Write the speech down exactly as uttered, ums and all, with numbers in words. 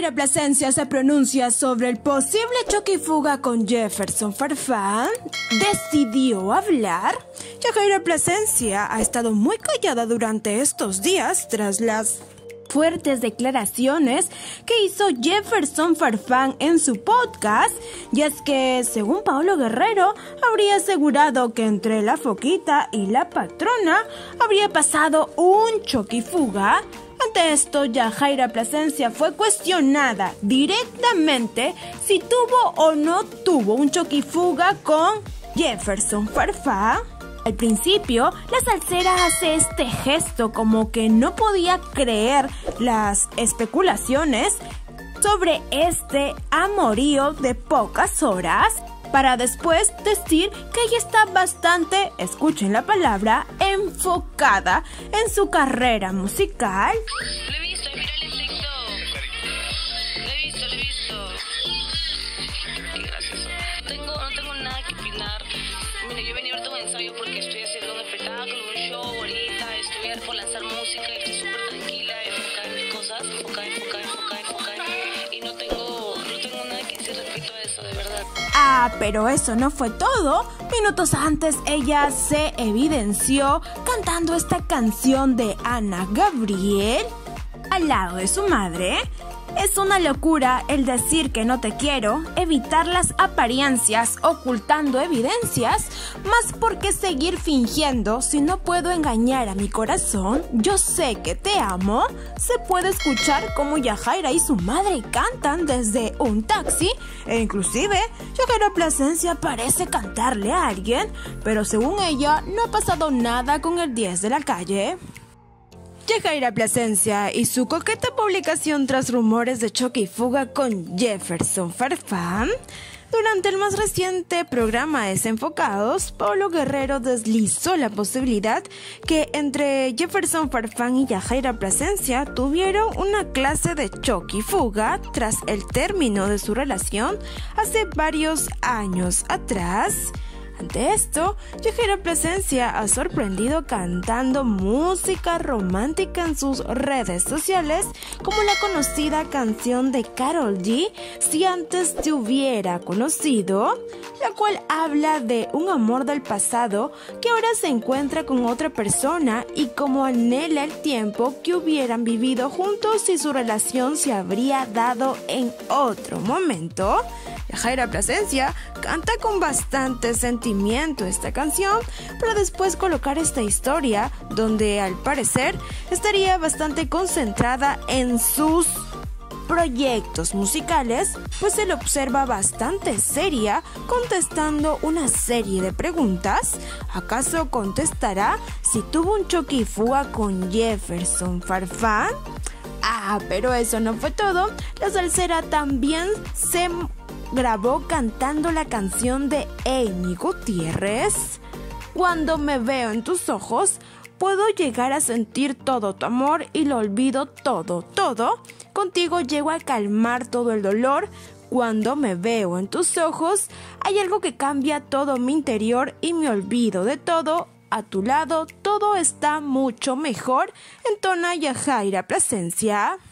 Yajaira Plasencia se pronuncia sobre el posible choque y fuga con Jefferson Farfán. ¿Decidió hablar? Yajaira Plasencia ha estado muy callada durante estos días tras las fuertes declaraciones que hizo Jefferson Farfán en su podcast, y es que, según Paolo Guerrero, habría asegurado que entre la foquita y la patrona habría pasado un choque y fuga. Ante esto, Yajaira Plasencia fue cuestionada directamente si tuvo o no tuvo un choque y fuga con Jefferson Farfán. Al principio, la salsera hace este gesto como que no podía creer las especulaciones sobre este amorío de pocas horas, para después decir que ella está bastante, escuchen la palabra, enfocada en su carrera musical. Lo he visto, viral en TikTok. Lo he visto, lo he visto. Qué gracioso. No tengo, no tengo nada que opinar. Mira, yo venía ahorita a un ensayo porque estoy haciendo un espectáculo, un show ahorita. Estoy por lanzar música y estoy súper tranquila, enfocada en mis cosas. Enfocada, enfocada, enfocada, enfocada. Y no tengo, no tengo nada que decir respecto a eso, de verdad. Ah, pero eso no fue todo. Minutos antes ella se evidenció cantando esta canción de Ana Gabriel al lado de su madre. Es una locura el decir que no te quiero, evitar las apariencias ocultando evidencias, más por qué seguir fingiendo si no puedo engañar a mi corazón. Yo sé que te amo. Se puede escuchar cómo Yajaira y su madre cantan desde un taxi, e inclusive Yajaira Plasencia parece cantarle a alguien, pero según ella no ha pasado nada con el diez de la calle. Yajaira Plasencia y su coqueta publicación tras rumores de choque y fuga con Jefferson Farfán. Durante el más reciente programa Desenfocados, Paolo Guerrero deslizó la posibilidad que entre Jefferson Farfán y Yajaira Plasencia tuvieron una clase de choque y fuga tras el término de su relación hace varios años atrás. Ante esto, Yajaira Plasencia ha sorprendido cantando música romántica en sus redes sociales, como la conocida canción de Karol G, Si antes te hubiera conocido, la cual habla de un amor del pasado que ahora se encuentra con otra persona y cómo anhela el tiempo que hubieran vivido juntos y su relación se habría dado en otro momento. Yajaira Plasencia canta con bastante sentimiento esta canción para después colocar esta historia donde al parecer estaría bastante concentrada en sus proyectos musicales, pues se le observa bastante seria contestando una serie de preguntas. ¿Acaso contestará si tuvo un choque y fuga con Jefferson Farfán? Ah, pero eso no fue todo. La salsera también se grabó cantando la canción de Amy Gutiérrez. Cuando me veo en tus ojos, puedo llegar a sentir todo tu amor y lo olvido todo, todo. Contigo llego a calmar todo el dolor. Cuando me veo en tus ojos, hay algo que cambia todo mi interior y me olvido de todo. A tu lado todo está mucho mejor. Entona Yajaira Plasencia.